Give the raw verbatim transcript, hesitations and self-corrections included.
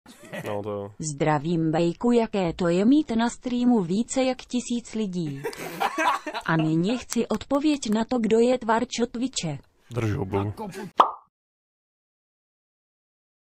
No to jo. Zdravím Bejku, jaké to je mít na streamu více jak tisíc lidí. A nyní chci odpověď na to, kdo je tvarčo Twitche. Drž hubu.